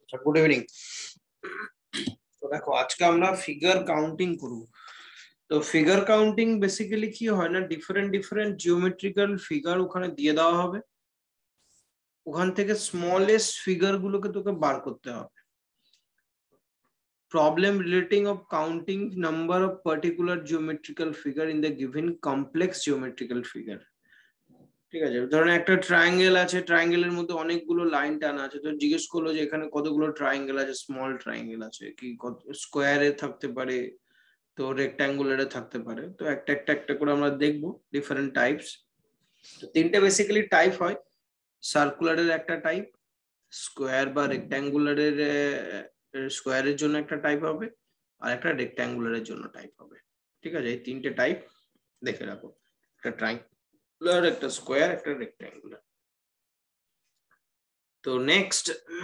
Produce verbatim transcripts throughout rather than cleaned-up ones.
Good evening. তো দেখো আজকে আমরা ফিগার কাউন্টিং করব। তো ফিগার কাউন্টিং বেসিক্যালি কি হয় না, ডিফারেন্ট ডিফারেন্ট জিওমেট্রিক্যাল ফিগার ওখানে দিয়ে দেওয়া হবে, ওখান থেকে স্মলেস্ট ফিগার গুলোকে তোকে বার করতে হবে। Problem relating of counting number of particular geometrical figure in the given complex geometrical figure. ঠিক আছে, ধরেন একটা ট্রায়াঙ্গেল আছে, ট্রায়াঙ্গেলের মধ্যে অনেকগুলো লাইন টানা আছে, তো জিজ্ঞেস করলো যে এখানে কতগুলো ট্রায়াঙ্গেল আছে, স্মল ট্রায়াঙ্গেল আছে কি, কত স্কোয়ারে থাকতে পারে, তো রেক্ট্যাঙ্গুলারে থাকতে পারে। তো একটা একটা একটা করে আমরা দেখবো ডিফারেন্ট টাইপস। তো তিনটে বেসিক্যালি টাইপ হয়, সার্কুলারের একটা টাইপ, স্কোয়ার বা রেক্ট্যাঙ্গুলারের স্কোয়ারের জন্য একটা টাইপ হবে, আর একটা রেক্ট্যাঙ্গুলারের জন্য টাইপ হবে। ঠিক আছে, এই তিনটে টাইপ দেখে রাখো, একটা ট্রায়াঙ্গুলার, একটা স্কোয়ার, একটা রেক্ট্যাঙ্গুলার। তো নেক্সট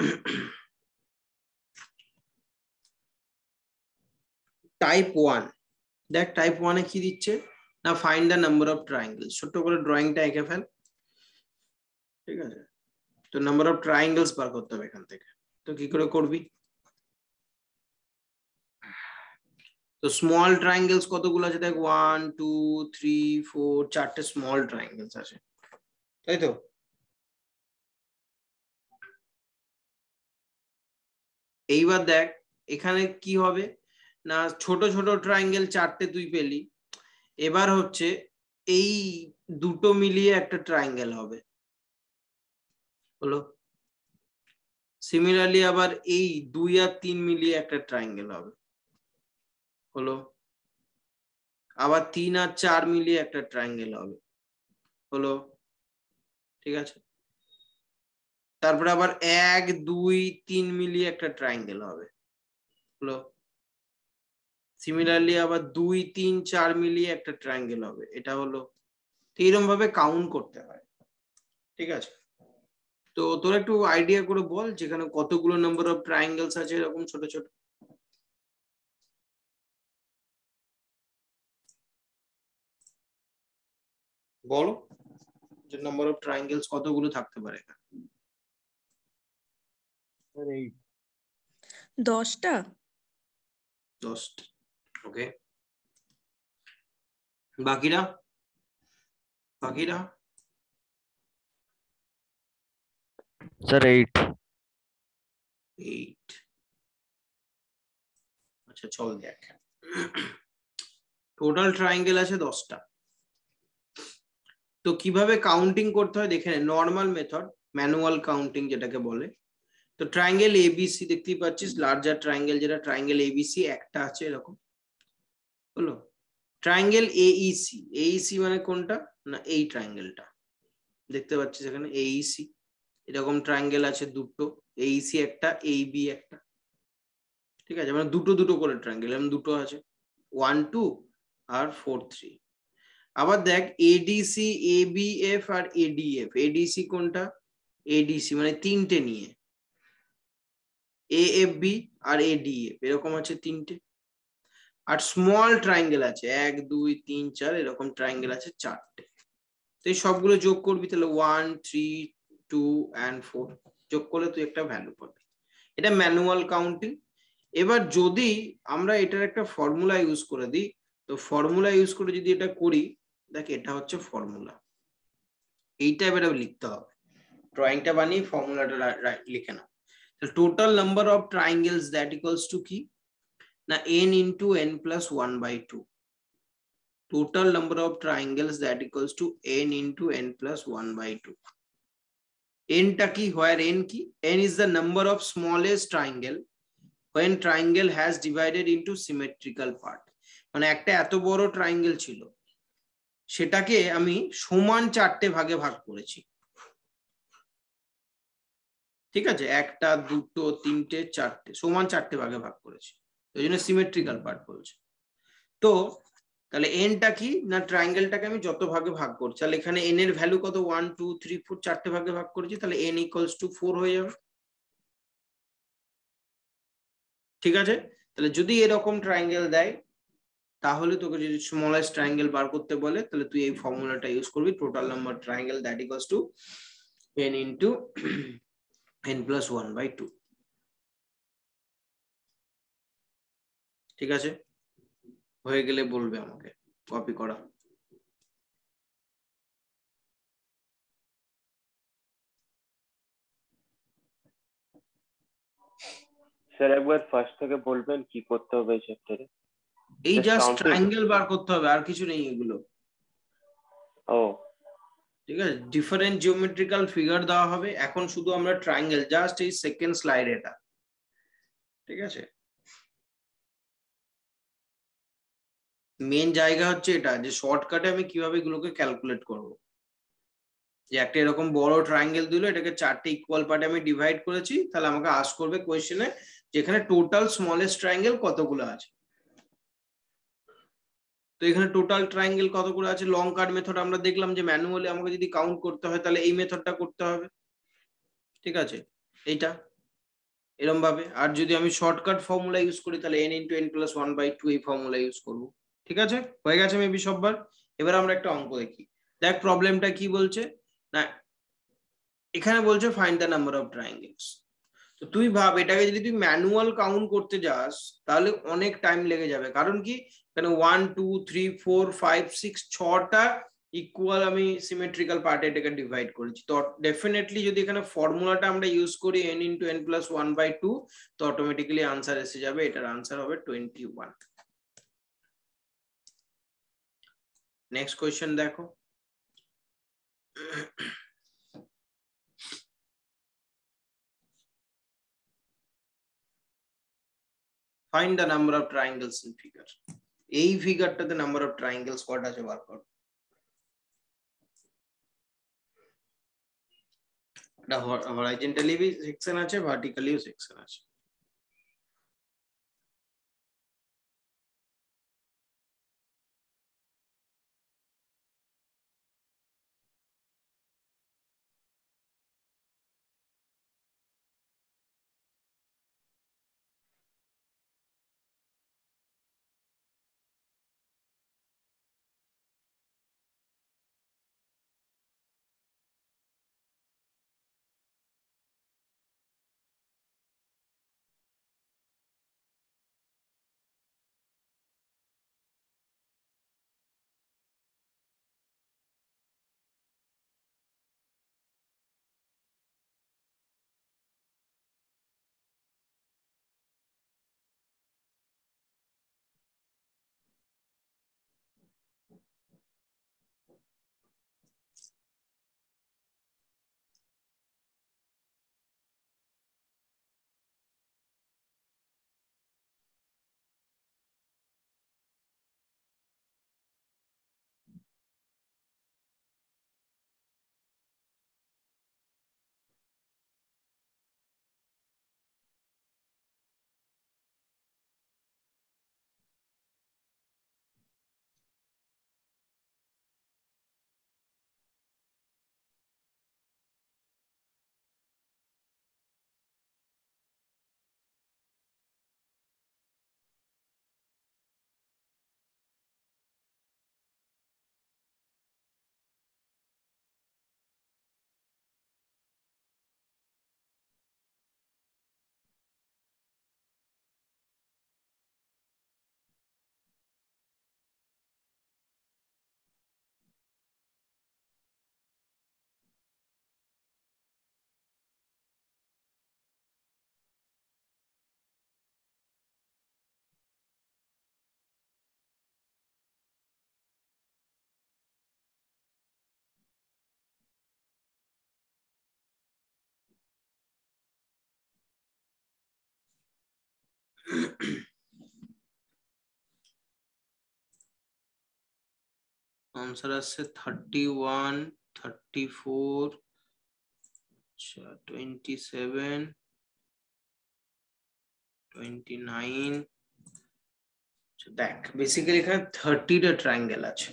টাইপ ওয়ান, দেখ টাইপ ওয়ানে কি দিচ্ছে না, find the number of triangles. ছোট্ট করে ড্রয়িংটা এঁকে ফেল। ঠিক আছে, তো নাম্বার অফ ট্রায়াঙ্গেলস বার করতে হবে এখান থেকে। তো কি করে করবি, তো স্মল ট্রায়াঙ্গেলস কতগুলো আছে দেখ, ওয়ান টু থ্রি ফোর, চারটে স্মল ট্রায়াঙ্গেলস আছে, তাই তো? এইবার দেখ এখানে কি হবে না, ছোট ছোট ট্রায়াঙ্গেল চারটে তুই পেলি, এবার হচ্ছে এই দুটো মিলিয়ে একটা ট্রায়াঙ্গেল হবে, হলো। সিমিলারলি আবার এই দুই আর তিন মিলিয়ে একটা ট্রায়াঙ্গেল হবে, হলো। আবার তিন আর চার মিলিয়ে একটা ট্রায়াঙ্গেল হবে, হলো। ঠিক আছে, তারপরে আবার এক দুই তিন মিলিয়ে একটা ট্রায়াঙ্গেল হবে, হলো। সিমিলারলি আবার দুই তিন চার মিলিয়ে একটা ট্রায়াঙ্গেল হবে, এটা হলো। এইরকম ভাবে কাউন্ট করতে হয়। ঠিক আছে, তো তোর একটু আইডিয়া করে বল যেখানে কতগুলো নাম্বার অফ ট্রায়াঙ্গেলস আছে এরকম ছোট ছোট, বলো যে নাম্বার অফ ট্রায়াঙ্গেলস কতগুলো থাকতে পারে এখানে। দশটা। দশটা, ওকে। বাকিরা বাকিরা স্যার এইট। এইট, আচ্ছা চল দেখ, টোটাল ট্রায়াঙ্গেল আছে দশটা। তো কিভাবে কাউন্টিং করতে হয় দেখে নে, নর্মাল মেথড, ম্যানুয়াল কাউন্টিং যেটাকে বলে। তো ট্রায়াঙ্গেল এবিসি দেখতেই পাচ্ছিস, লার্জার ট্রায়াঙ্গেল যেটা, ট্রায়াঙ্গেল এবিসি একটা আছে এরকম, হলো। ট্রায়াঙ্গেল এইসি, এইসি মানে কোনটা না, এই ট্রায়াঙ্গেলটা দেখতে পাচ্ছিস এখানে এইসি, এরকম ট্রায়াঙ্গেল আছে দুটো, এইসি একটা, এবি একটা। ঠিক আছে, মানে দুটো দুটো করে ট্রায়াঙ্গেল, এরকম দুটো আছে, ওয়ান টু আর ফোর থ্রি। আবার দেখ এডিসি, এবিএফ আর এডিএফ, এডিসি কোনটা, এডিসি মানে তিনটে নিয়ে, এএফবি আর এডিএফ এরকম আছে তিনটে। আর স্মল ট্রায়াঙ্গেল আছে এক দুই তিন চার, এরকম ট্রায়াঙ্গেল আছে চারটে। তো এই সবগুলো যোগ করবি, তাহলে one three two and four, যোগ করলে তুই একটা ভ্যালু পাবি। এটা ম্যানুয়াল কাউন্টিং। এবার যদি আমরা এটার একটা ফর্মুলা ইউজ করে দিই, তো ফর্মুলা ইউজ করে যদি এটা করি, দেখ এটা হচ্ছে ফর্মুলা, এইটা এবারে লিখতে হবে, ড্রয়িংটা বানিয়ে ফর্মুলাটা লিখে নাও। Total number of triangles that equals to কি না, n into n plus one by two. Total number of triangles that equals to n into n plus one by two. n টা কি, where n কি, n is the number of smallest triangle when triangle has divided into symmetrical part. মানে একটা এত বড় triangle ছিল, সেটাকে আমি সমান চারটে ভাগে ভাগ করেছি। ঠিক আছে, একটা দুটো তিনটে চারটে, সমান চারটে ভাগে ভাগ করেছি, ওই জন্য সিমেট্রিক্যাল পার্ট বলছে। তো তাহলে এনটা কি না, ট্রায়াঙ্গেলটাকে আমি যত ভাগে ভাগ করছি, তাহলে এখানে এন এর ভ্যালু কত, ওয়ান টু থ্রি ফোর, চারটে ভাগে ভাগ করেছি, তাহলে এন ইকুয়ালস টু ফোর হয়ে যাবে। ঠিক আছে, তাহলে যদি এরকম ট্রায়াঙ্গেল দেয়, তাহলে তোকে যদি স্মলেস্ট ট্রায়াঙ্গেল বার করতে বলে, তাহলে তুই এই ফর্মুলাটা ইউজ করবি, total number triangle that equals to n into n plus one by two. ঠিক আছে, হয়ে গেলে বলবে আমাকে কপি করা। স্যার একবার ফার্স্ট থেকে বলবেন কি করতে হবে এই চ্যাপ্টারে? এই জাস্ট ট্রায়াঙ্গেল বার করতে হবে, আর কিছু নেই এগুলো। ও ঠিক আছে, ডিফারেন্ট জিওমেট্রিক্যাল ফিগার দেওয়া হবে, এখন শুধু আমরা ট্রায়াঙ্গেল, জাস্ট এই সেকেন্ড স্লাইড এটা। ঠিক আছে, মেন জায়গা হচ্ছে এটা যে শর্টকাটে আমি কিভাবে এগুলোকে ক্যালকুলেট করব। যে একটা এরকম বড় ট্রায়াঙ্গেল দিল, এটাকে চারটে ইকুয়াল পার্টে আমি ডিভাইড করেছি, তাহলে আমাকে আস্ক করবে কোয়েশ্চেনে যেখানে টোটাল স্মলেস্ট ট্রায়াঙ্গেল কতগুলো আছে। তো এখানে টোটাল ট্রায়াঙ্গেল কতগুলো আছে, লং কাট মেথড আমরা দেখলাম যে ম্যানুয়ালি আমাকে যদি কাউন্ট করতে হয় তাহলে এই মেথডটা করতে হবে। ঠিক আছে, এইটা এরকম ভাবে। আর যদি আমি শর্টকাট ফর্মুলা ইউজ করি তাহলে n into n plus one by two এই ফর্মুলা ইউজ করবো। ঠিক আছে, হয়ে গেছে মেবি সববার। এবার আমরা একটা অঙ্ক দেখি। দেখ প্রবলেমটা কি বলছে না, এখানে বলছে find the number of triangles. তো তুই ভাব এটাকে যদি তুই ম্যানুয়াল কাউন্ট করতে যাস তাহলে অনেক টাইম লেগে যাবে। কারণ কি, এখানে one two three four five six ছটা ইকুয়াল আমি সিমেট্রিক্যাল পার্টে এটাকে ডিভাইড করেছি। তো ডেফিনেটলি যদি এখানে ফর্মুলাটা আমরা ইউজ করি n into n plus one by two, তো অটোমেটিক্যালি আনসার এসে যাবে। এটার আনসার হবে টোয়েন্টি ওয়ান। নেক্সট কোয়েশ্চেন দেখো। Find the number of triangles in figure. এই ফিগারটাতে নাম্বার অফ ট্রায়াঙ্গেলস কটা আছে বার করো। এটা হরাইজন্টালি সেকশন আছে, ভার্টিক্যালিও সেকশন আছে। आंसर আসছে থার্টি ওয়ান, থার্টি ফোর, আচ্ছা টোয়েন্টি সেভেন, টোয়েন্টি নাইন। দেখ বেসিক্যালি এখানে থার্টি টা ট্রায়াঙ্গেল আছে।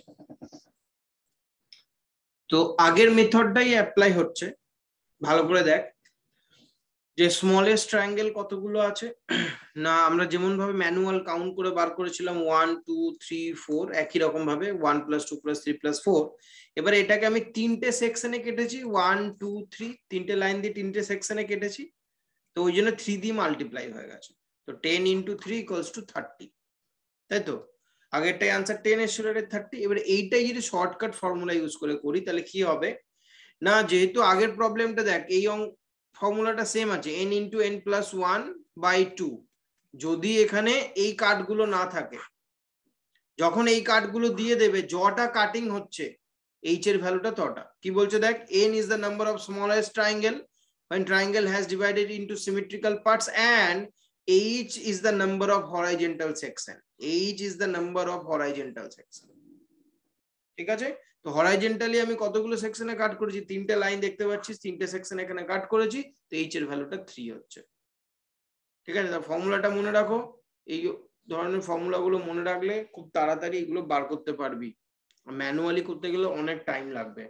তো আগের মেথডটাই অ্যাপ্লাই হচ্ছে, ভালো করে দেখ যে স্মলেস্ট ট্রায়াঙ্গেল কতগুলো আছে না, আমরা যেমন ভাবে ম্যানুয়াল কাউন্ট করে বার করেছিলাম ওয়ান টু থ্রি ফোর, একই রকম ভাবে one plus two plus three plus four. এবার এটাকে আমি তিনটে সেকশনে কেটেছি, ওয়ান টু থ্রি, তিনটে লাইন দিয়ে তিনটে সেকশনে কেটেছি। তো ওই জন্য থ্রি দিয়ে মাল্টিপ্লাই হয়ে গেছে। তো ten into three equals to thirty. তাই তো? আগেরটাই আনসার টেন এসেছিল, এটা থার্টি। এবারে এইটাই যদি শর্টকাট ফর্মুলা ইউজ করে করি তাহলে কি হবে না, যেহেতু আগের প্রবলেমটা দেখ এই ফর্মুলাটা সেম আছে, n into n plus one by two. যদি এখানে এই কার্ডগুলো না থাকে, যখন এই কার্ডগুলো দিয়ে দেবে যটা কাটিং হচ্ছে এইচ এর ভ্যালুটা তটা। কি বলছে দেখ, n is the number of smallest triangle when triangle has divided into symmetrical parts and h is the number of horizontal section. h is the number of horizontal section. ঠিক আছে? তো horizontally আমি কতগুলো সেকশনে কাট করেছি, তিনটে লাইন দেখতে পাচ্ছিস, তিনটে সেকশন এখানে কাট করেছি, তো এইচ এর ভ্যালুটা থ্রি হচ্ছে। ঠিক আছে? তার ফর্মুলাটা মনে রাখো, এই ধরনের ফর্মুলাগুলো মনে রাখলে খুব তাড়াতাড়ি এগুলো বার করতে পারবি, ম্যানুয়ালি করতে গেলে অনেক টাইম লাগবে।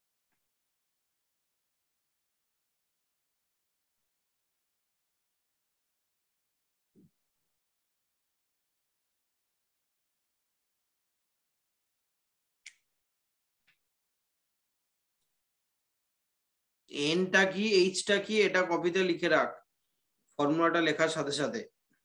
এনটা কি এইচটা কি এটা কপিতে লিখে রাখ ফর্মুলাটা লেখার সাথে সাথে।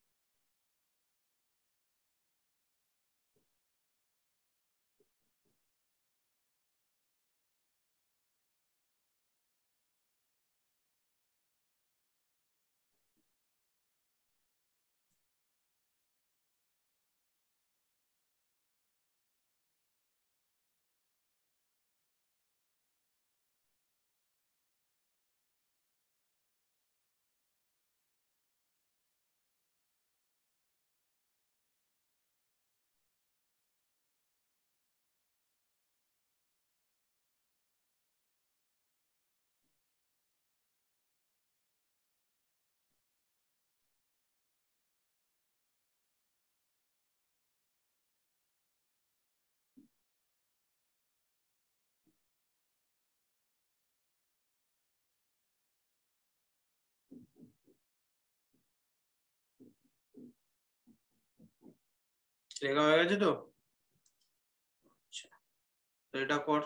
লেখা হয়ে গেছে তো? আচ্ছা, তো এটা কর।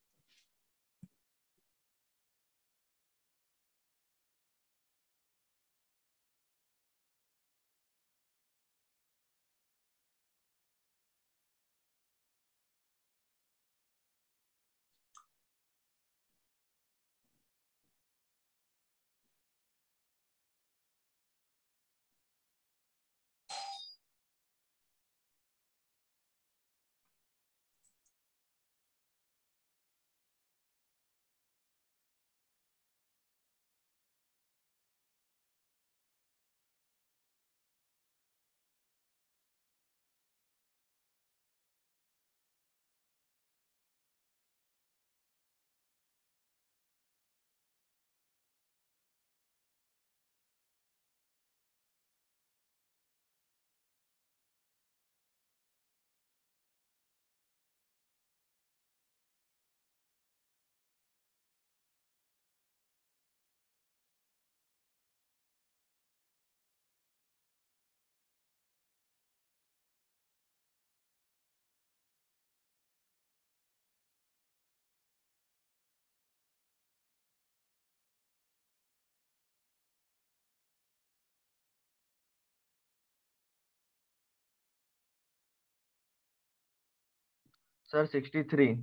Sir, sixty-three.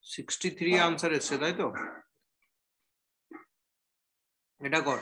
Sixty three answer এসছে তাই তো? এটা কর।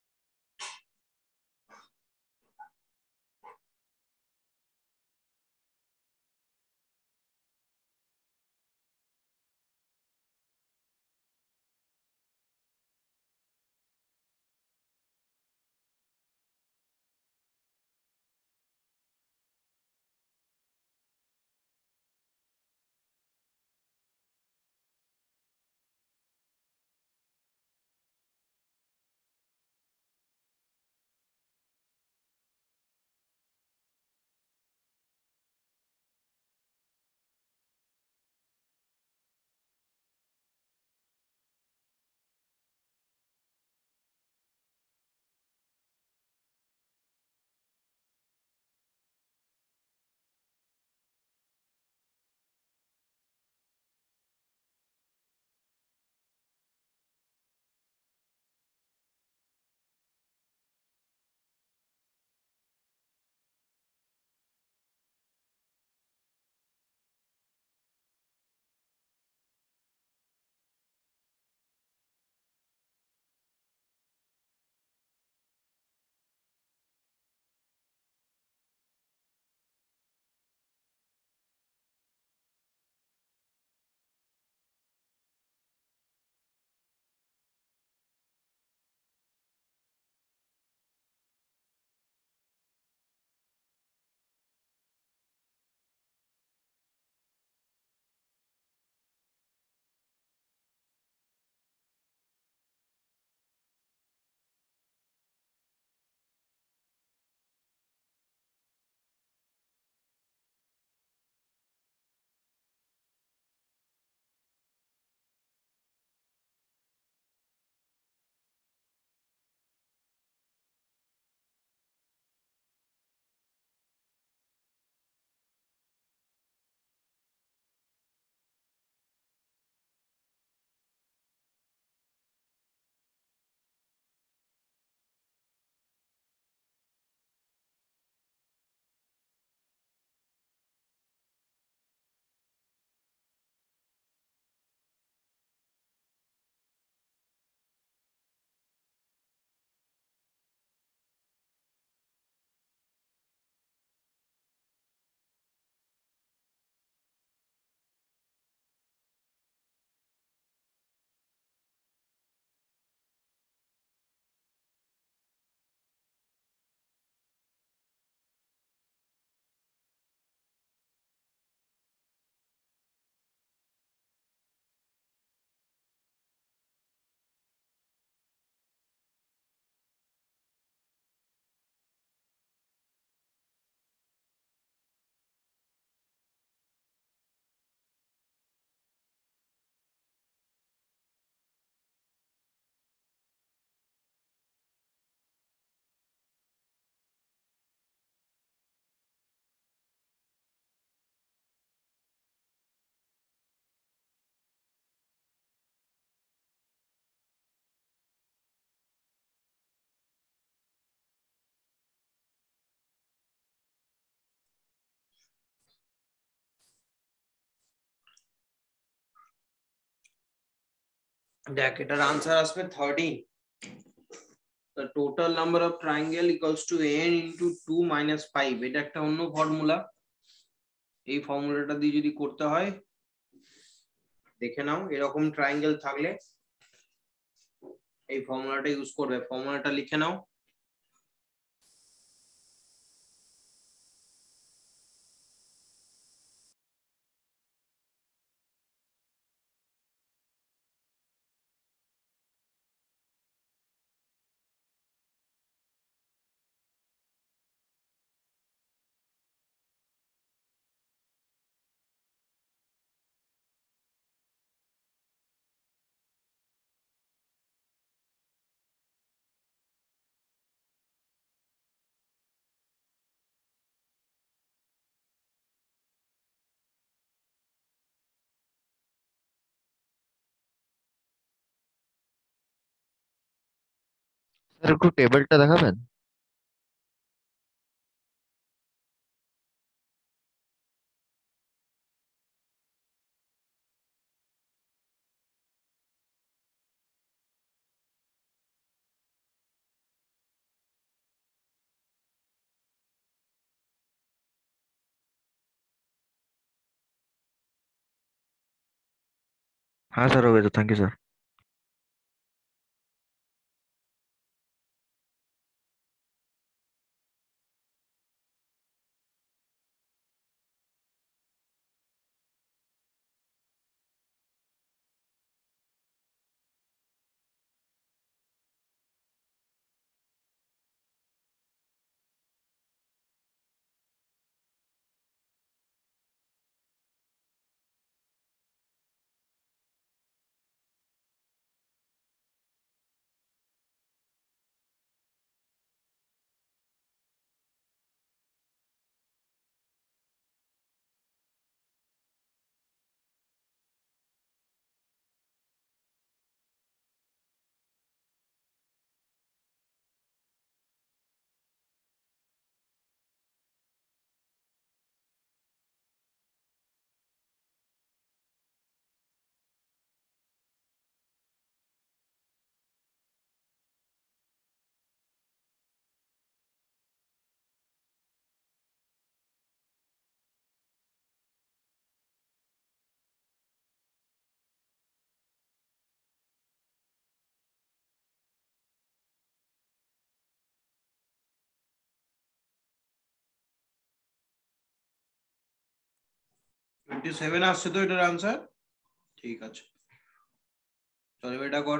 দেখ এটার আনসার আসবে thirteen. The total number of triangle equals to n into two minus five. এটা একটা অন্য ফর্মুলা। এই ফর্মুলাটা দিয়ে যদি করতে হয় দেখে নাও, এরকম ট্রায়াঙ্গেল থাকলে এই ফর্মুলাটা ইউজ করবে। ফর্মুলাটা লিখে নাও। স্যার একটু টেবিলটা দেখাবেন? हाँ सर, हो गया तो thank you sir. Twenty seven আসছে তো এটার আনসার? ঠিক আছে, চলো এটা কর।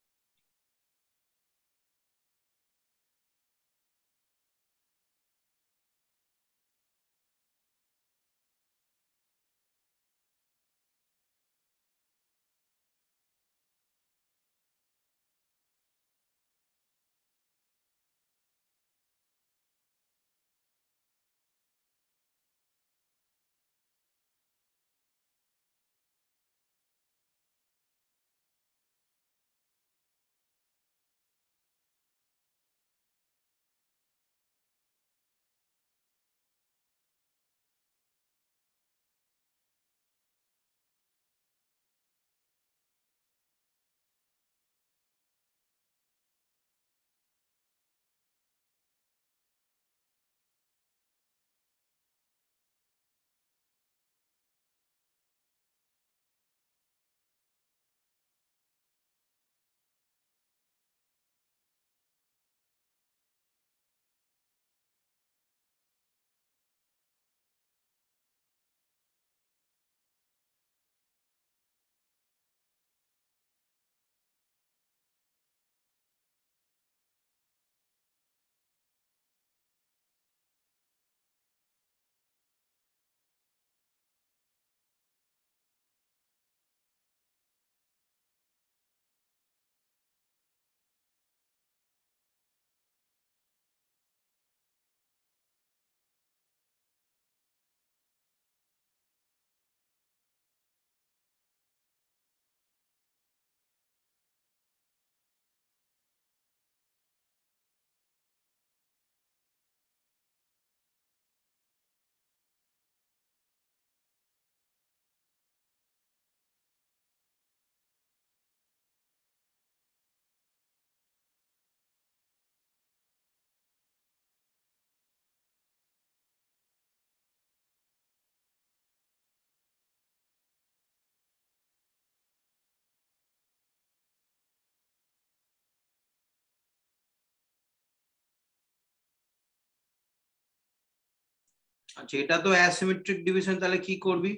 আচ্ছা, এটা তো অ্যাসিমেট্রিক ডিভিশন, তাহলে কি করবি?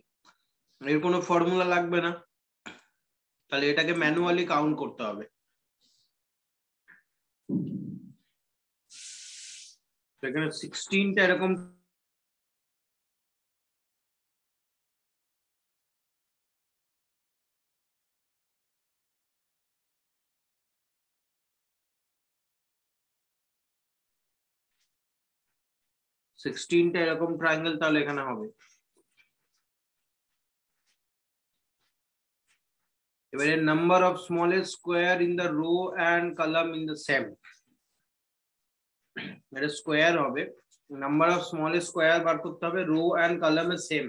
এর কোনো ফর্মুলা লাগবে না, তাহলে এটাকে ম্যানুয়ালি কাউন্ট করতে হবে। এখানে সিক্সটিনটা এরকম সিক্সটিনটা এরকম ট্রায়াঙ্গেল তাহলে এখানে হবে। এবারে number of smallest square in the row and column in the same, এটা স্কোয়ার হবে। নাম্বার অফ স্মলেস্ট স্কোয়ার বার করতে হবে, রো অ্যান্ড কলামে সেম।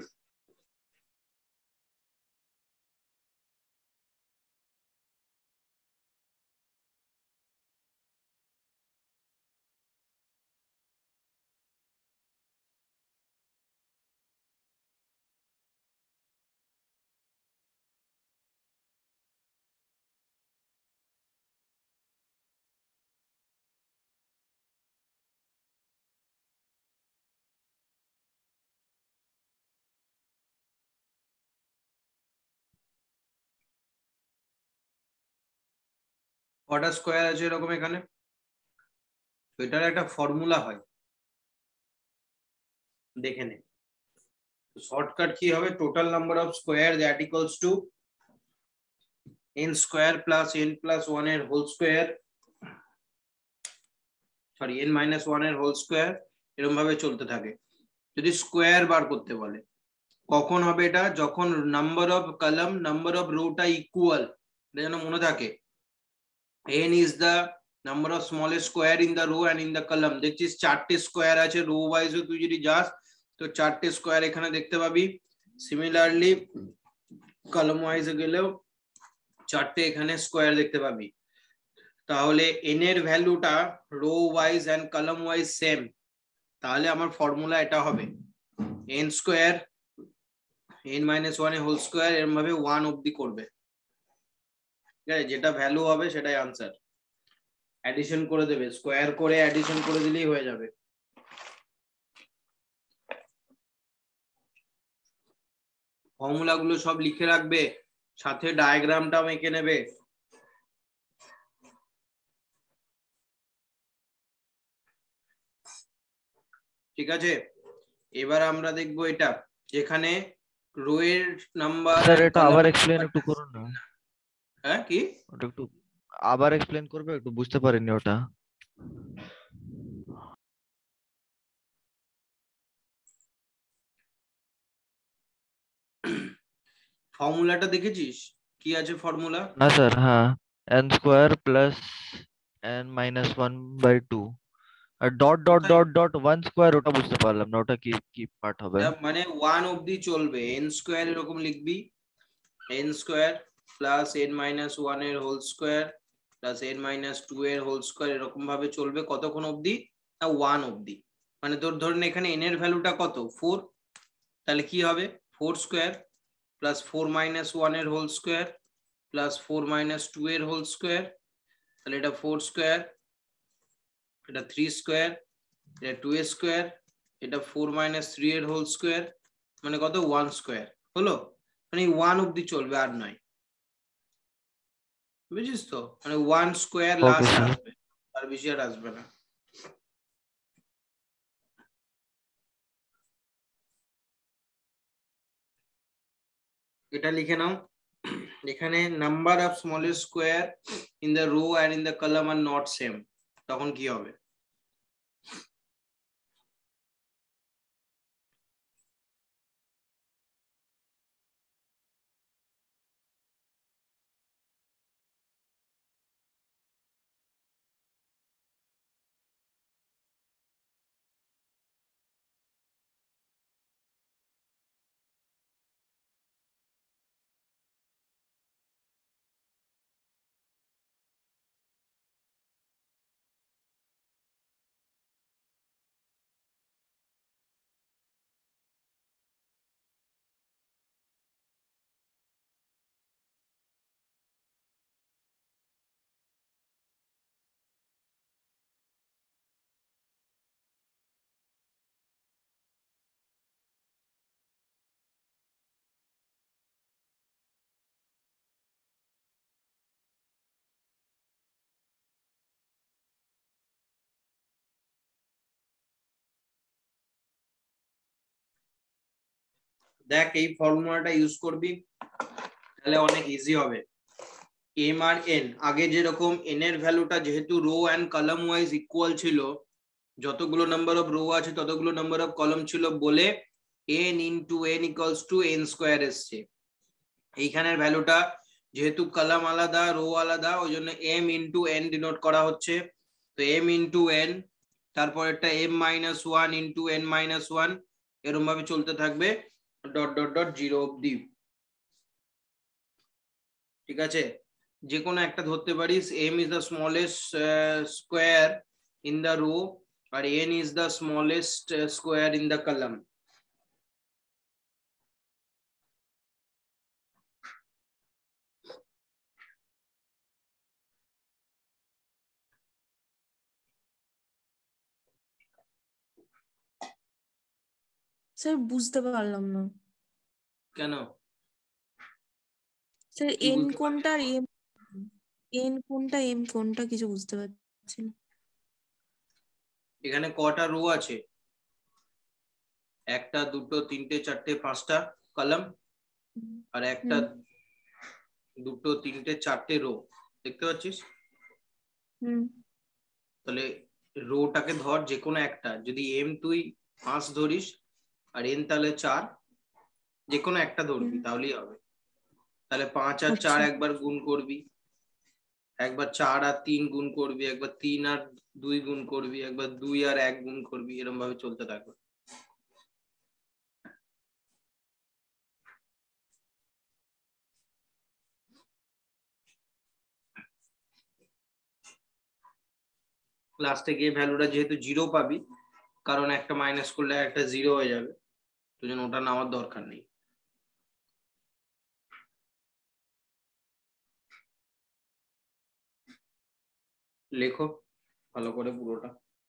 কটা স্কোয়ার আছে এরকম এখানে? এটার একটা ফর্মুলা হয়, দেখে নে। শর্টকাট কি হবে? Total number of square that equals to n square plus n প্লাস ওয়ান এর whole square, sorry n minus one এর হোল স্কোয়ার, এরকম ভাবে চলতে থাকে। যদি স্কোয়ার বার করতে বলে কখন হবে এটা? যখন number of column number of রোটা ইকুয়াল, এটা যেন মনে থাকে। n is the number of smallest square in the row and in the column. দেখছিস চারটে স্কোয়ার আছে রো ওয়াইজে, তুই যদি যাস তো চারটে স্কোয়ার এখানে দেখতে পাবি। সিমিলারলি কলাম ওয়াইজে গেলেও চারটে এখানে স্কোয়ার দেখতে পাবি। তাহলে n এর ভ্যালুটা row wise and column wise same, তাহলে আমার ফর্মুলা এটা হবে n square n minus one এর হোল স্কোয়ার, এরকম ভাবে ওয়ান অব্দি করবে। ঠিক আছে, যেটা ভ্যালু হবে সেটাই আনসার। অ্যাডিশন করে দেবে, স্কোয়ার করে অ্যাডিশন করে দিলেই হয়ে যাবে। ফর্মুলা গুলো সব লিখে রাখবে, সাথে ডায়াগ্রামটাও এঁকে নেবে। ঠিক আছে, এবার আমরা দেখবো এটা, যেখানে রো এর নাম্বার। স্যার এটা আবার এক্সপ্লেন একটু করুন না। হ্যাঁ কি? ওটা একটু আবার এক্সপ্লেন করবে, একটু বুঝতে পারিনি ওটা। ফর্মুলাটা দেখেছিস কি আছে ফর্মুলা? না স্যার, হ্যাঁ, n square plus n minus one by two আর dot dot dot dot one square, ওটা বুঝতে পারলাম না, ওটা কি কি পার্ট হবে? মানে ওয়ান অব্দি চলবে, n স্কোয়ার এরকম লিখবি, n square plus n minus one এর whole square plus n minus two এর হোল স্কোয়ার, এরকম ভাবে চলবে কতক্ষণ অব্দি? না ওয়ান অব্দি। মানে তোর ধরুন এখানে n এর ভ্যালুটা কত? ফোর, তাহলে কি হবে? Four square plus four minus one এর whole square plus four minus two এর হোল স্কোয়ার, তাহলে এটা ফোর স্কোয়ার, এটা থ্রি স্কোয়ার, এটা টু স্কোয়ার, এটা ফোর মাইনাস থ্রি এর হোল স্কোয়ার, মানে কত? ওয়ান স্কোয়ার হলো। মানে ওয়ান অব্দি চলবে আর নয়, বুঝিস তো? মানে ওয়ান স্কোয়ার লাস্ট আসবে, আর বেশি আর আসবে না। এটা লিখে নাও, এখানে number of smallest square in the row and in the column are not same, তখন কি হবে? দেখ এই ফর্মুলাটা ইউজ করবি, তাহলে অনেক ইজি হবে। এম আর এন, আগে যেরকম এন এর ভ্যালুটা যেহেতু row and column wise equal ছিল, যতগুলো নাম্বার অফ রো আছে ততগুলো নাম্বার অফ কলাম ছিল বলে n into n equals to n square এসছে। এইখানের ভ্যালুটা যেহেতু কলাম আলাদা রো আলাদা, ওই জন্য এম ইনটু এন ডিনোট করা হচ্ছে। তো এম ইনটু এন, তারপর একটা m minus one into n minus one, এরকম ভাবে চলতে থাকবে ডট ডট ডট জিরো অব্দি। ঠিক আছে, যে কোনো একটা ধরতে পারিস, m is the smallest uh, square in the row আর n is the smallest uh, square in the column. Sir বুঝতে পারলাম না কেন? স্যার এন কোনটা আর এম এন কোনটা এম কোনটা কিছু বুঝতে পারছি না। এখানে কটা রো আছে? একটা, দুটো, তিনটে, চারটে, পাঁচটা কলাম, আর একটা, দুটো, তিনটে, চারটে রো, দেখতে পাচ্ছিস? হুম তাহলে রোটাকে ধর যে কোনো একটা, যদি এম তুই পাঁচ ধরিস আর এন তাহলে চার, যে কোনো একটা ধরবি তাহলেই হবে। তাহলে পাঁচ আর চার আচ্ছা। একবার গুণ করবি, একবার চার আর তিন গুণ করবি, একবার তিন আর দুই গুণ করবি, একবার দুই আর এক গুণ করবি, এরকম ভাবে চলতে থাকবে। লাস্টে গিয়ে ভ্যালুটা যেহেতু জিরো পাবি, কারণ একটা মাইনাস করলে একটা জিরো হয়ে যাবে, তো জন্য ওটা নেওয়ার দরকার নেই। লেখো ভালো করে পুরোটা।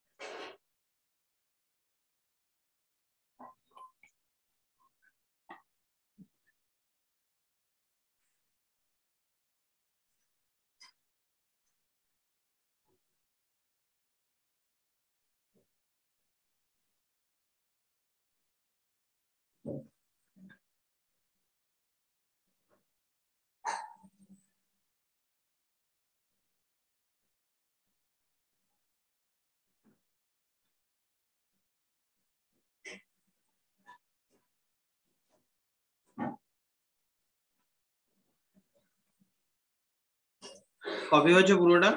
কবে হয়েছে পুরোটা?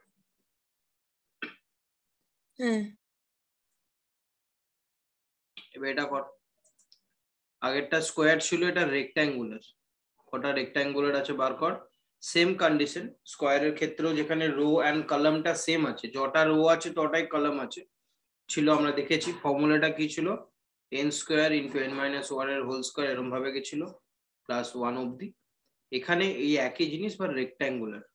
হ্যাঁ এবার এটা কর, আগেরটা স্কোয়ার ছিল, এটা রেক্ট্যাঙ্গুলার। কটা রেক্ট্যাঙ্গুলার আছে বার কর। সেম কন্ডিশন স্কোয়ারের ক্ষেত্রেও, যেখানে রো অ্যান্ড কলামটা সেম আছে, যটা রো আছে তটাই কলাম আছে ছিল, আমরা দেখেছি। ফর্মুলাটা কি ছিল? N square into n minus one এর হোল স্কোয়ার, এরকম ভাবে গেছিল প্লাস ওয়ান অব্দি। এখানে এই একই জিনিস বা রেক্ট্যাঙ্গুলার।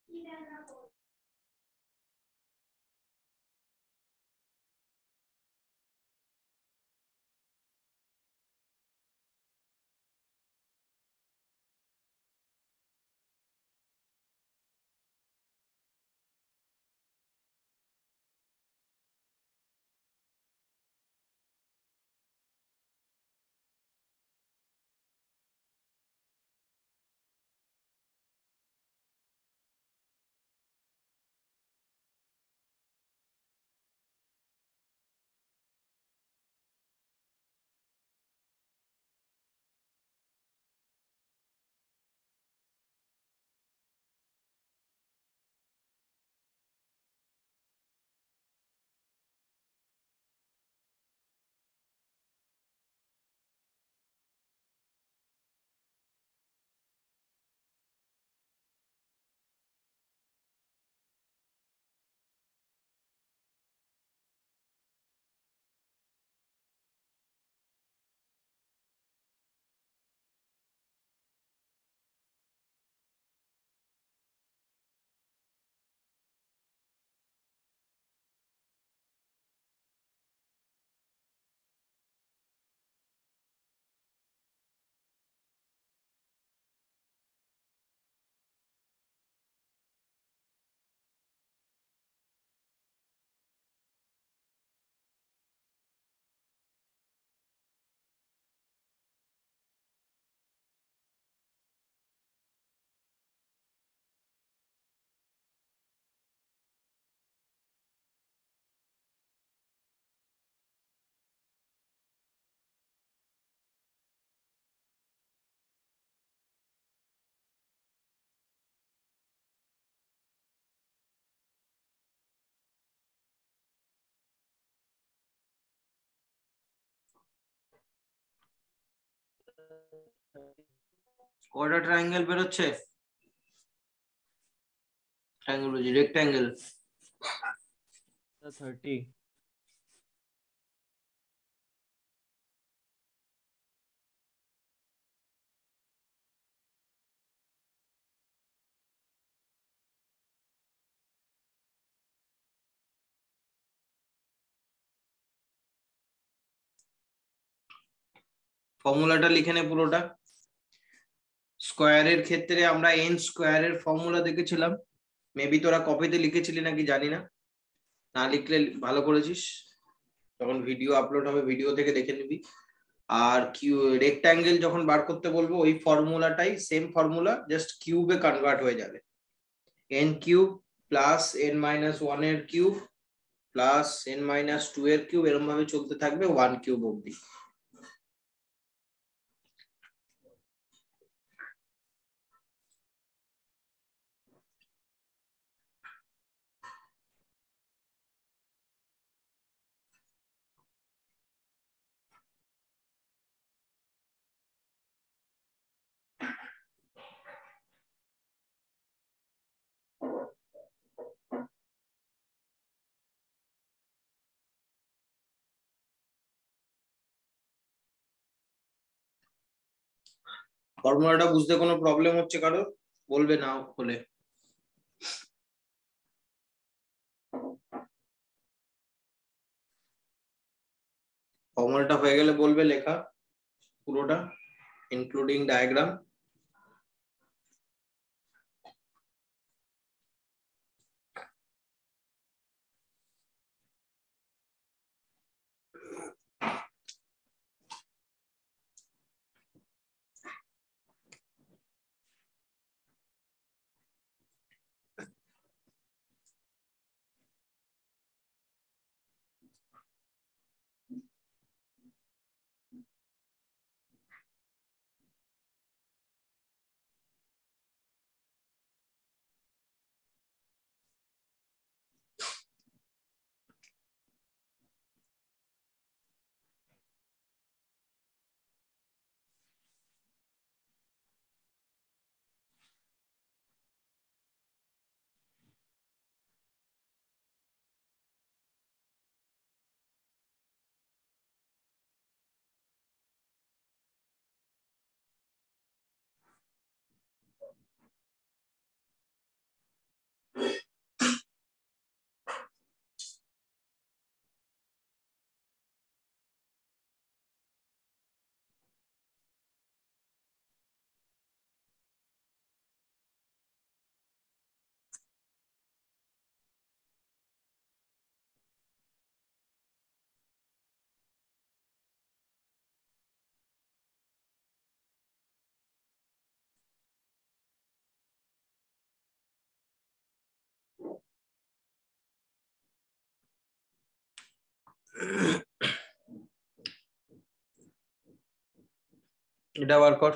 কয়টা ট্রায়াঙ্গেল বেরোচ্ছে? ট্রায়াঙ্গেল বলছি, রেক্ট্যাঙ্গেল। থার্টি। ফর্মুলাটা লিখে নে পুরোটা। স্কোয়ারের ক্ষেত্রে আমরা এন স্কোয়ারের ফর্মুলা দেখেছিলাম, মেবি তোরা কপিতে লিখেছিলি নাকি জানি না, না লিখলে ভালো করেছিস, তখন ভিডিও আপলোড হবে, ভিডিও থেকে দেখে নিবি। আর কিউ রেক্ট্যাঙ্গেল যখন বার করতে বলবো ওই ফর্মুলাটাই সেম ফর্মুলা, জাস্ট কিউবে কনভার্ট হয়ে যাবে, n cube plus n minus one এর cube plus n minus two এর কিউব, এরকম ভাবে চলতে থাকবে ওয়ান কিউব অব্দি। ফর্মুলাটা বুঝতে কোনো প্রবলেম হচ্ছে কারোর? বলবে না হলে। ফর্মুলাটা হয়ে গেলে বলবে লেখা পুরোটা ইনক্লুডিং ডায়াগ্রাম। এটা বার কর।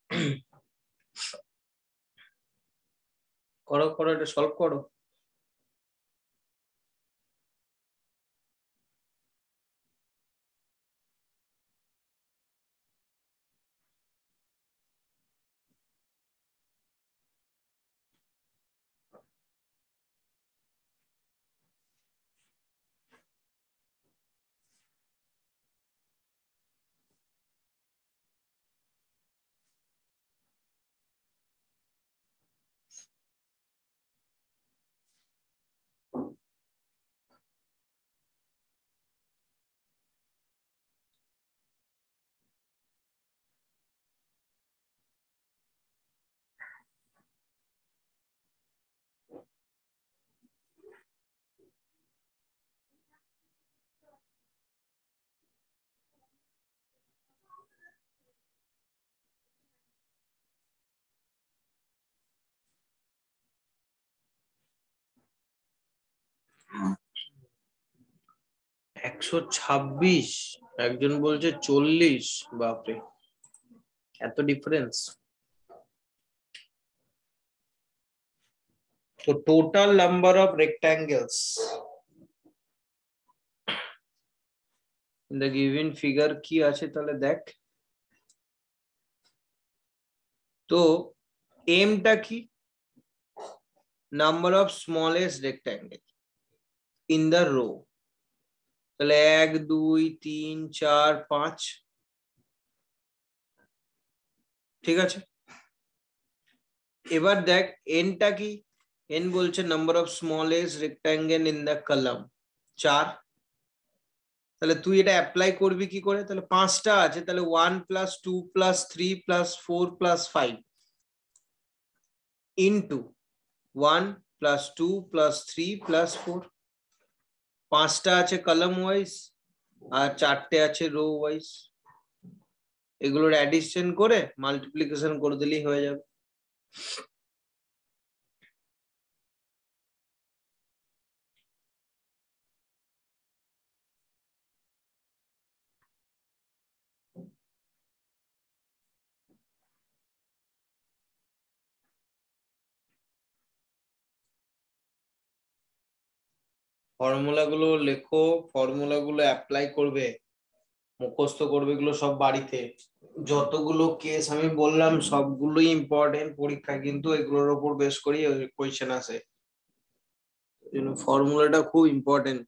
করো করো, এটা সলভ করো। একশো ছাব্বিশ, একজন বলছে চল্লিশ। বাপরে, এত ডিফারেন্স। তো total number of rectangles in the given figure কি আছে তাহলে দেখ। তো এমটা কি? Number of smallest rectangle in the row. তাহলে এক দুই তিন চার পাঁচ, ঠিক আছে। এবার দেখ এনটা কি? এন বলছে number of smallest rectangle in the column, চার। তাহলে তুই এটা অ্যাপ্লাই করবি কি করে? তাহলে পাঁচটা আছে, তাহলে one plus two plus three plus four plus five into one plus two plus three plus four. পাঁচটা আছে কলাম ওয়াইজ আর চারটে আছে রো ওয়াইজ। এগুলোর অ্যাডিশন করে মাল্টিপ্লিকেশন করে দিলেই হয়ে যাবে। ফর্মুলা গুলো লেখো, ফর্মুলা গুলো অ্যাপ্লাই করবে, মুখস্থ করবে, এগুলো সব বাড়িতে। যতগুলো কেস আমি বললাম সবগুলোই ইম্পর্টেন্ট পরীক্ষায়, কিন্তু এগুলোর উপর বেস করেই কোয়েশ্চেন আসে। ফর্মুলাটা খুব ইম্পর্টেন্ট।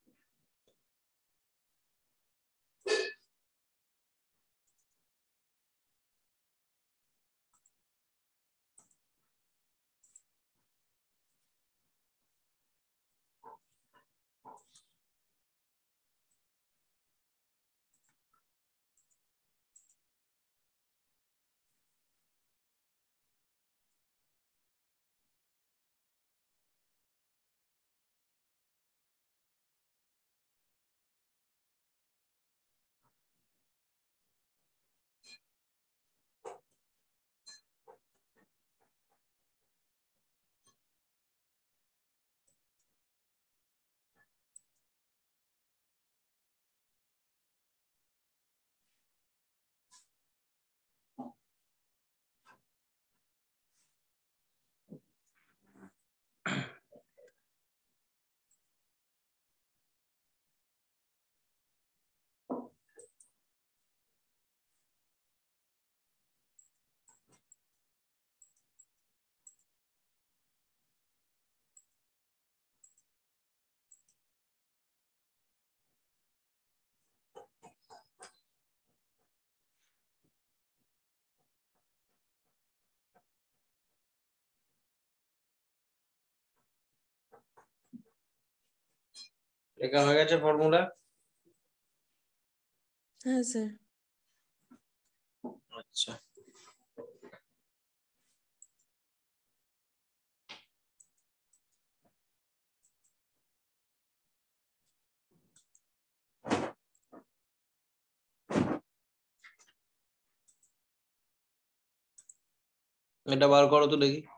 লেখা হয়ে গেছে ফর্মুলা? হ্যাঁ স্যার। আচ্ছা, এটা বার করো তো দেখি।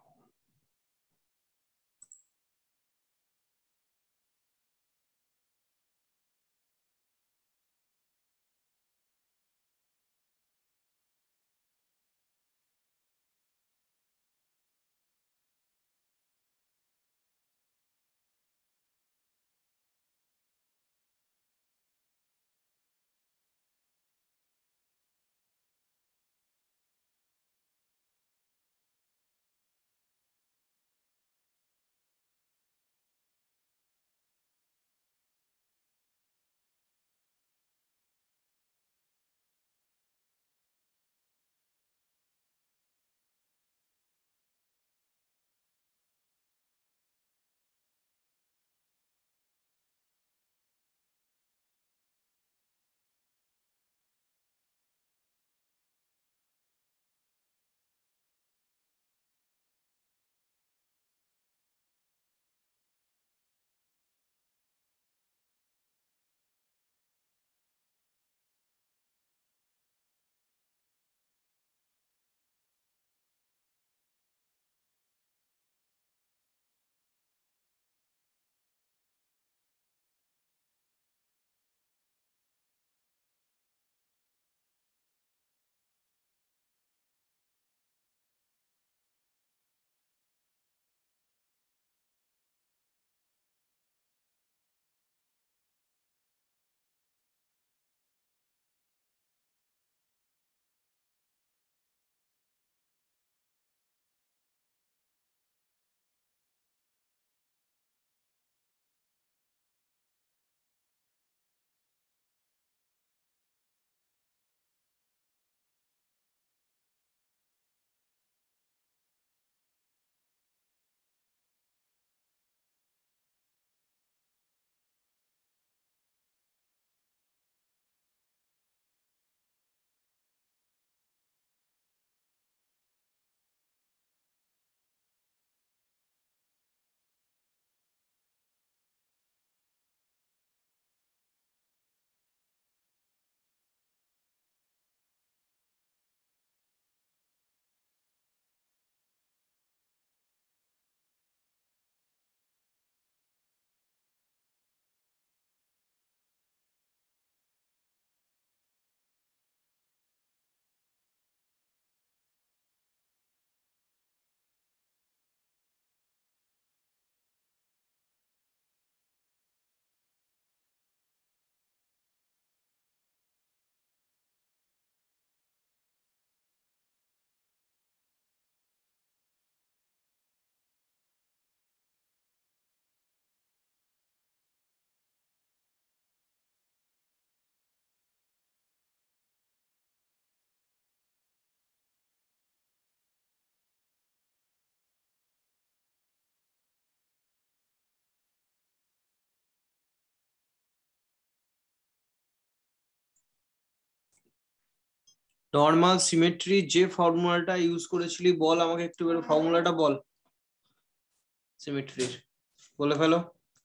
নর্মাল সিমেট্রি যে ফর্মুলাটা ইউজ করেছিলি বল আমাকে একটু ফর্মুলাটা বল সিমেট্রির বলে ফেলো।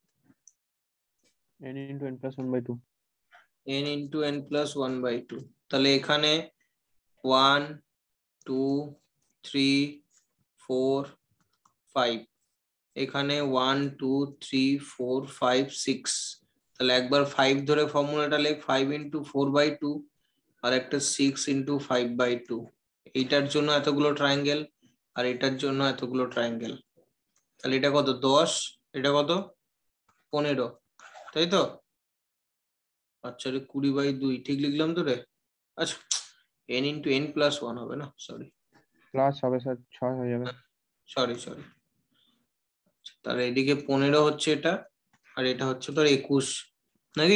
n into n plus one by two. n into n plus one by two, তাহলে এখানে one two three four five, এখানে one two three four five six, তাহলে একবার five ধরে ফর্মুলাটা লেখ, five into four by two আর একটা six into five by two, এইটার জন্য এতগুলো ট্রায়াঙ্গেল আর এটার জন্য এতগুলো ট্রায়াঙ্গেল, তাহলে এটা কত দশ, এটা কত পনেরো, তাই তো? আচ্ছা রে কুড়ি বাই দুই ঠিক লিখলাম তো রে? আচ্ছা n into n plus one হবে না, সরি প্লাস হবে স্যার, ছয় হয়ে যাবে। সরি সরি তাহলে এদিকে পনেরো হচ্ছে এটা আর এটা হচ্ছে তোর একুশ নাকি?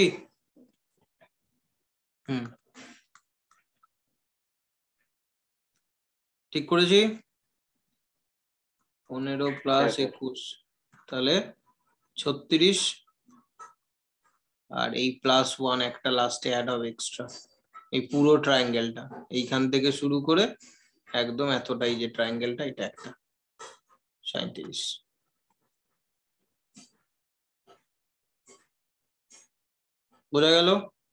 হুম ঠিক করেছি, পনেরো প্লাস একুশ তাহলে ছত্রিশ, আর এই প্লাস ওয়ান একটা লাস্টে অ্যাড হবে এক্সট্রা, এই পুরো ট্রায়াঙ্গেলটা এইখান থেকে শুরু করে একদম এতটাই যে ট্রায়াঙ্গেলটা এটা একটা সাঁইত্রিশ। বোঝা গেল?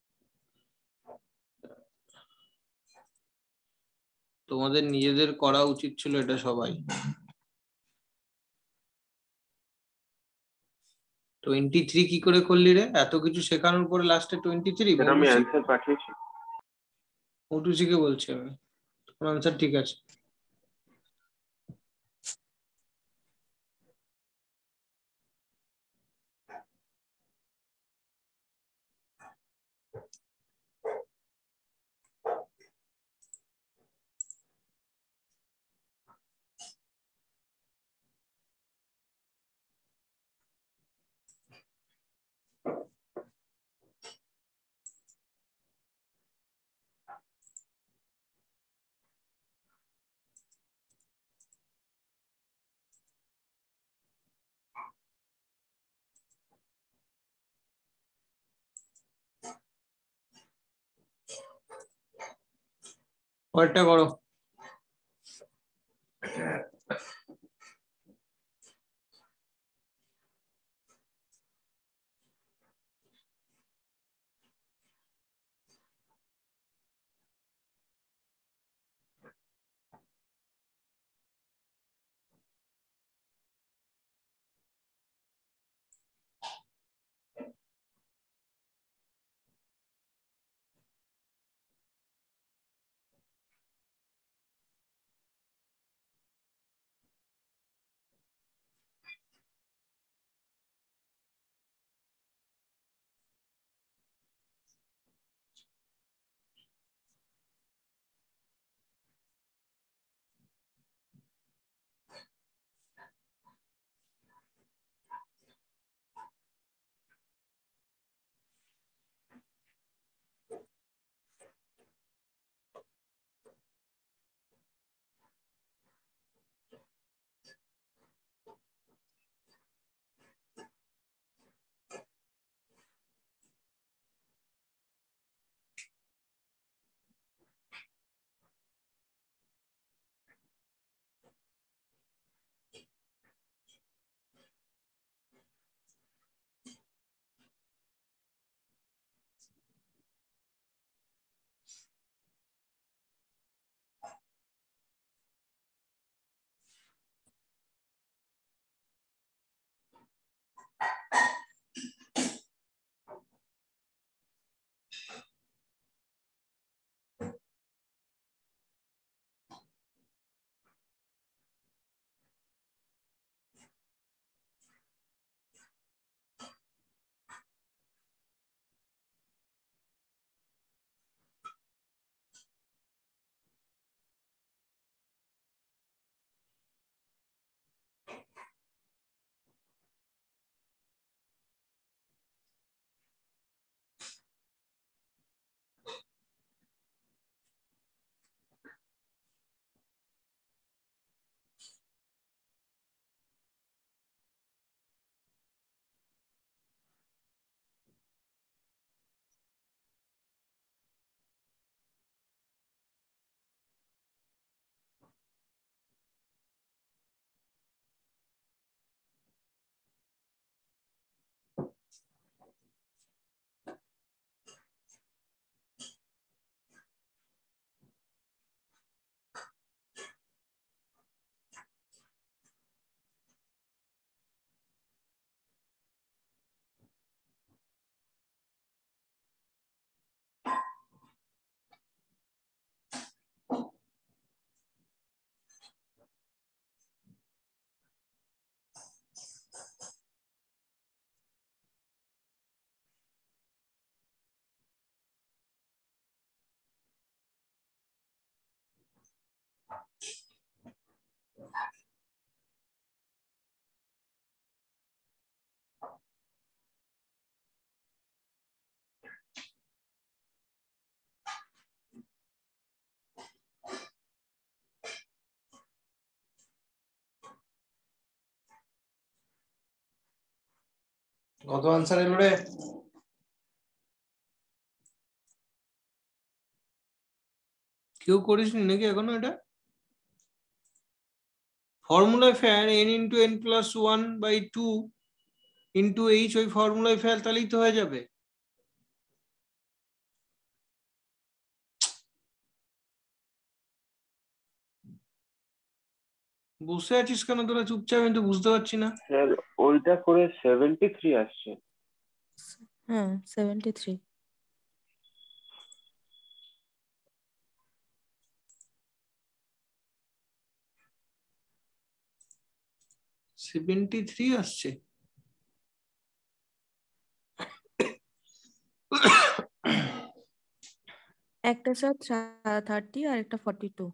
তোমাদের নিজেদের করা উচিত ছিল এটা সবাই। টোয়েন্টি থ্রি কি করে করলি রে? এত কিছু শেখানোর পরে লাস্টে টোয়েন্টি থ্রি? আমি অ্যানসার পাঠিয়েছি, মৌটুসিকে বলছি আমি, তোমার আনসার ঠিক আছে। পরেরটা করো। কত আনসার এলো রে? কেউ করিসনি নাকি এখনো এটা? ফর্মুলায় ফেল n into n plus one by two into H, ওই ফর্মুলায় ফেল, তাহলেই তো হয়ে যাবে। বসে আছিস কেন তোরা চুপচাপ? আমি তো বুঝতে পারছি না। স্যার ওইটা করে সেভেন্টি থ্রি আসছে। হ্যাঁ, সেভেন্টি থ্রি। সেভেন্টি থ্রি আসছে। একটা স্যার থার্টি আর একটা ফর্টি টু।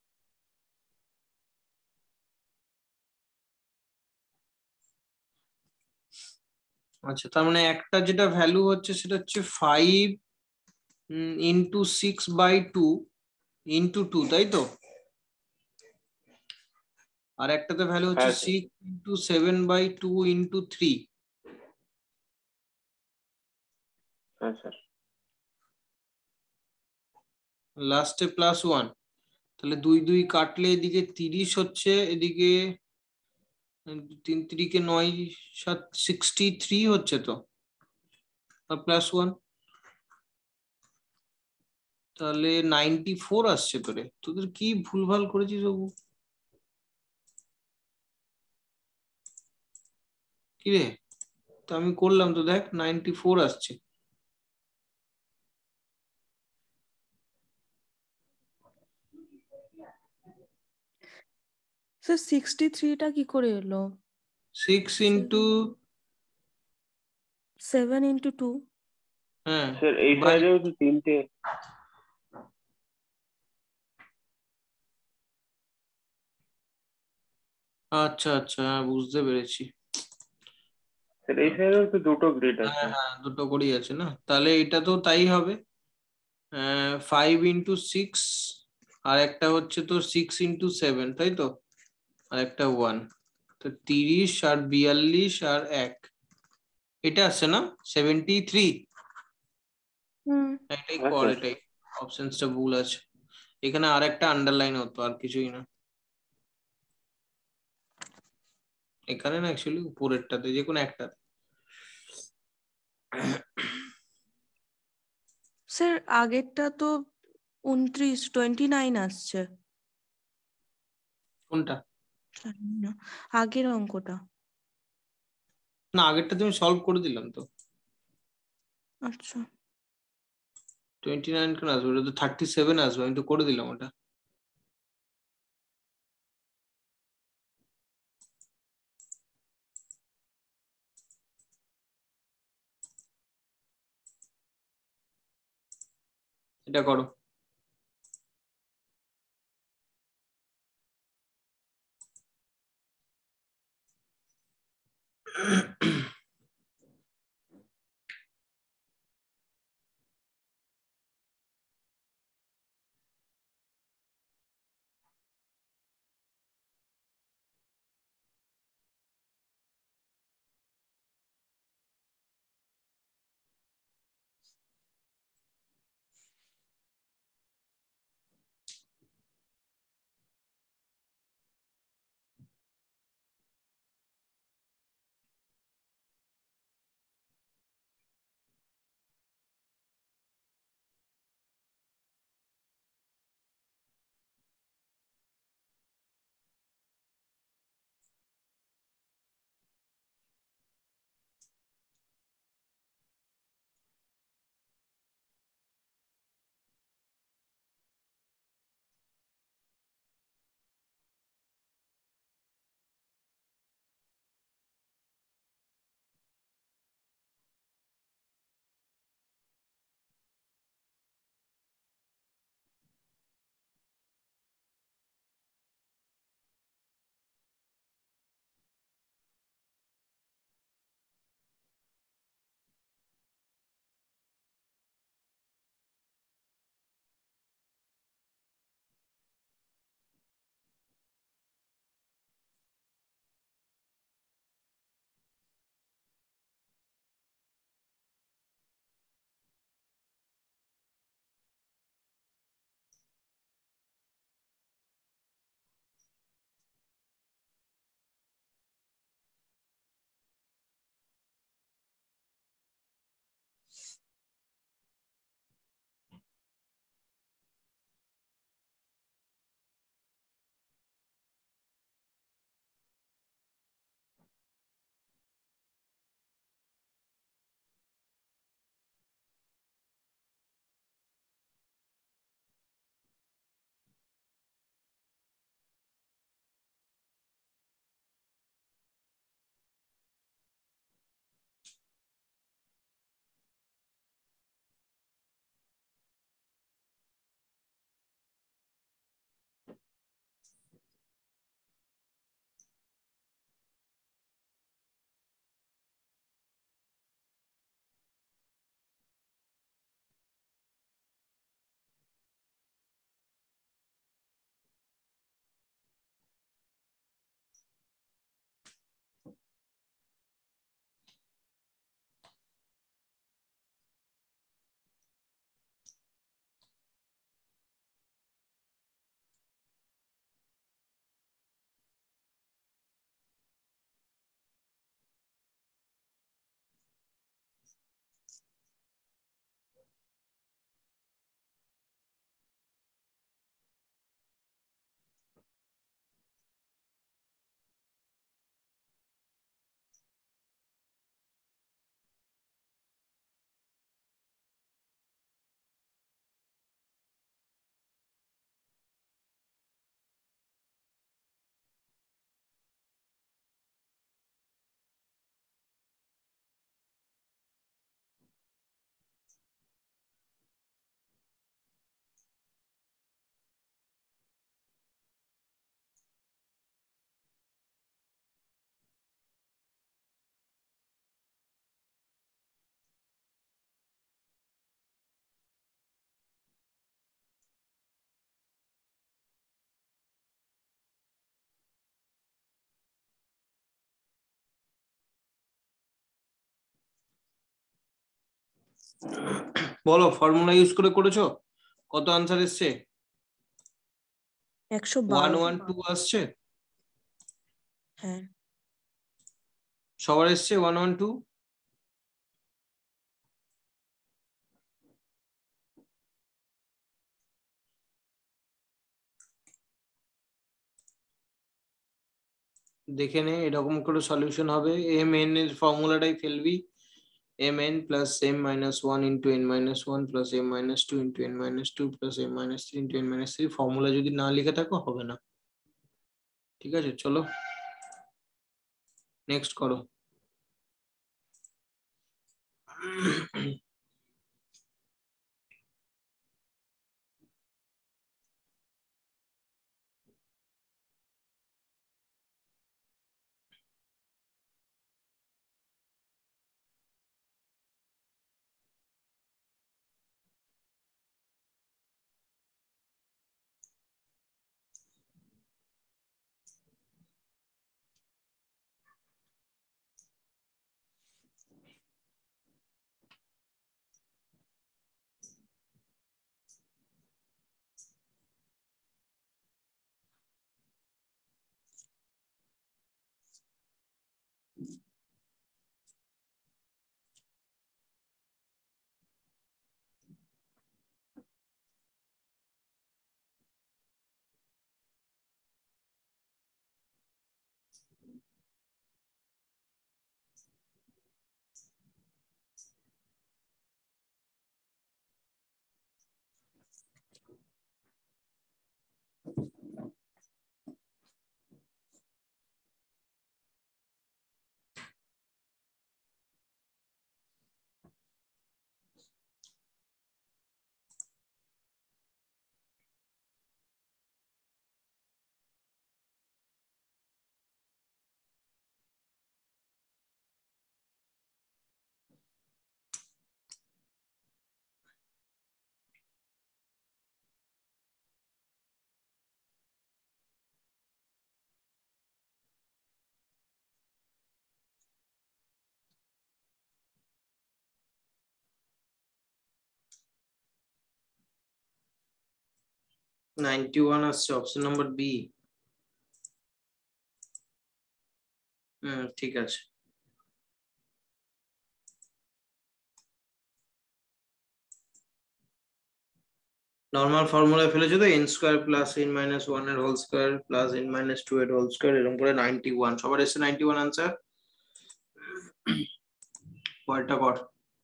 আচ্ছা, তার মানে একটা যেটা ভ্যালু হচ্ছে সেটা হচ্ছে five into six by two into two, তাই তো? আর একটাতে ভ্যালু হচ্ছে হ্যাঁ স্যার। Six into seven by two into three. হ্যাঁ স্যার। লাস্টে প্লাস ওয়ান। তাহলে দুই দুই কাটলে এদিকে তিরিশ হচ্ছে, এদিকে তিন তিরিকে নয়, সাত সিক্সটি থ্রি হচ্ছে তো, আর প্লাস ওয়ান তাহলে নাইনটি ফোর আসছে। তোরে তোদের কি ভুলভাল করেছিস বাবু? কি রে? তো আমি করলাম তো, দেখ নাইনটি ফোর আসছে। স্যার সিক্সটি থ্রিটা কি করে এলো? Six into seven into two. হ্যাঁ স্যার এই বাই, সাইডেও তো তিনটে। আচ্ছা আচ্ছা, হ্যাঁ, বুঝতে পেরেছি। স্যার এই সাইডেও তো দুটো গ্রিড আছে। হ্যাঁ হ্যাঁ, দুটো করেই আছে না, তাহলে এটা তো তাই হবে। ফাইভ ইন্টু সিক্স, আর একটা হচ্ছে তো সিক্স ইন্টু সেভেন, তাই তো? আর একটা ওয়ান, তো তিরিশ আর বিয়াল্লিশ আর এক, এটা আসছে না সেভেন্টি থ্রি। হুম। এটাই হ্যাঁ কর, স্যার। এটাই অপশনসটা ভুল আছে। এখানে আর একটা আন্ডারলাইন হতো, আর কিছুই না। এখানে না, অ্যাকচুয়ালি উপরেরটাতে, যে কোনো একটাতে। স্যার আগেরটা তো উনত্রিশ টোয়েন্টি নাইন আসছে। কোনটা? জানি না, আগের অঙ্কটা। না, আগেরটা তুমি সলভ করে দিলাম তো। আচ্ছা। টোয়েন্টি নাইন কেন আসবে? ওটা তো থার্টি সেভেন আসবে, আমি তো করে দিলাম ওটা। এটা করো। বলো ফর্মুলা ইউজ করে করেছো, কত আনসার এসছে? একশো ওয়ান বারো ওয়ান টু আসছে, হ্যাঁ সবার এসছে ওয়ান ওয়ান টু? দেখে নে, এরকম করে সলিউশন হবে। এম এন এর ফর্মুলাটাই ফেলবি, m n plus m minus one into n minus one plus m minus two into n minus two plus m minus three into n minus three. Formula যদি না লিখে থাকো হবে না, ঠিক আছে? চলো নেক্সট করো। নাইনটি ওয়ান আসছে, অপশন নাম্বার বি। হুম ঠিক আছে। নর্মাল ফর্মুলায় ফেলেছো তো, n square plus n minus one এর whole square plus n minus two এর হোল স্কোয়ার, এরকম করে নাইনটি ওয়ান। সবার এসছে নাইনটি ওয়ান আনসার? পরেরটা কর।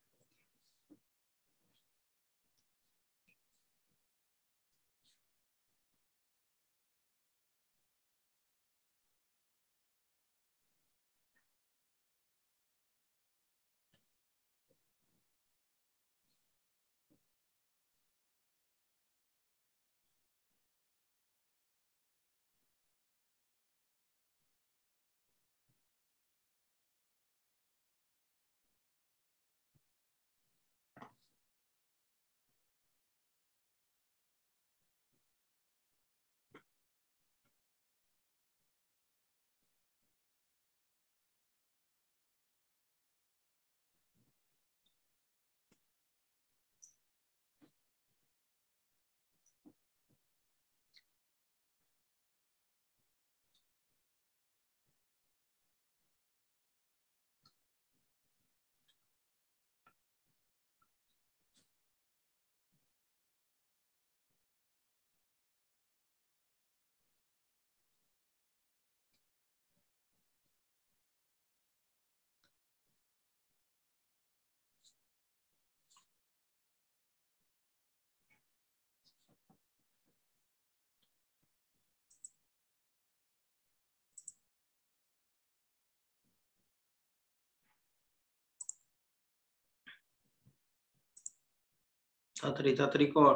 তাড়াতাড়ি তাড়াতাড়ি কর।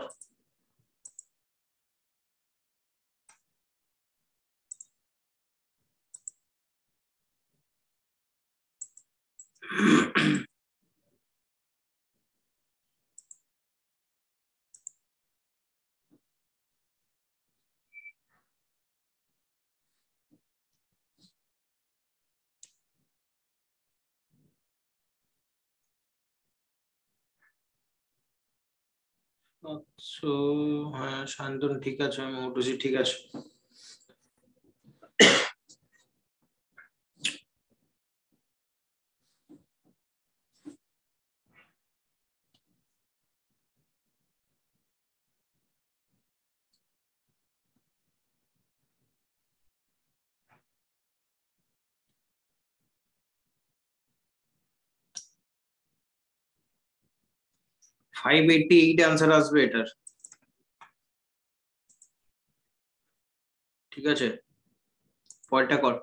আচ্ছা হ্যাঁ শান্তনু ঠিক আছে, আমি উঠেছি, ঠিক আছে। ফাইভ এইটটি এইট আনসার আসবে এটার, ঠিক আছে। পরেরটা কর।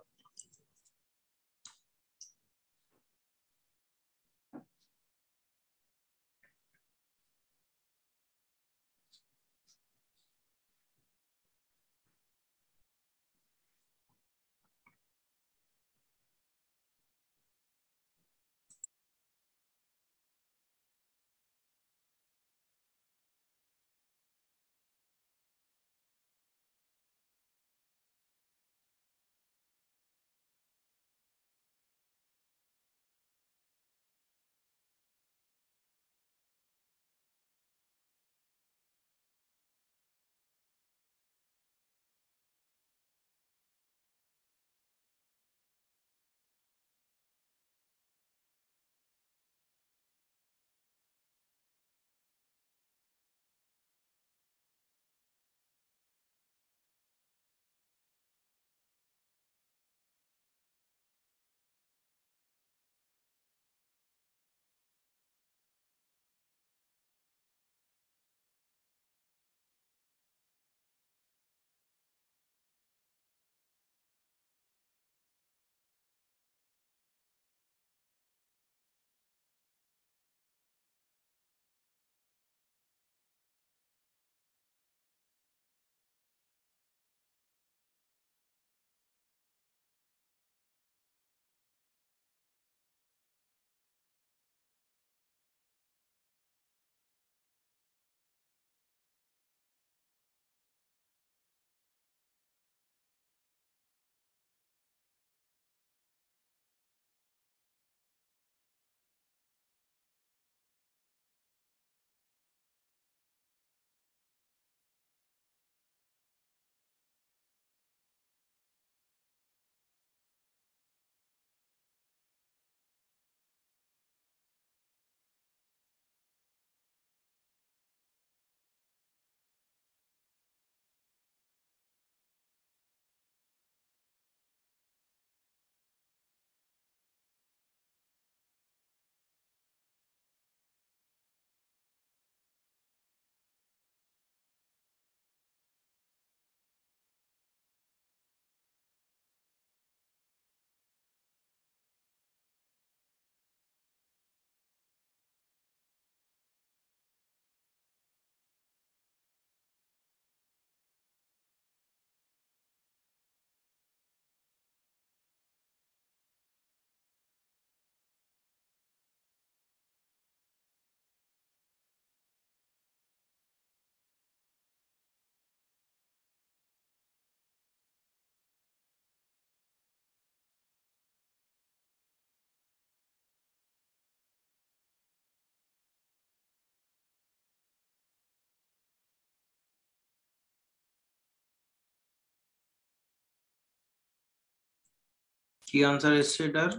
কি আনসার এসছে এটার?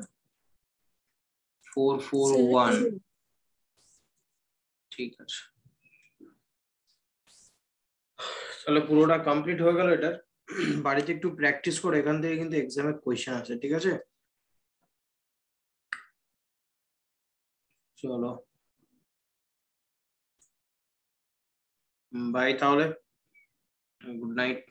ফোর ফোর ওয়ান, ঠিক আছে। তাহলে পুরোটা কমপ্লিট হয়ে গেল এটার। বাড়িতে একটু প্র্যাকটিস করে, এখান থেকে কিন্তু এক্সামে কোয়েশ্চেন আছে, ঠিক আছে। চলো বাই তাহলে, গুড নাইট।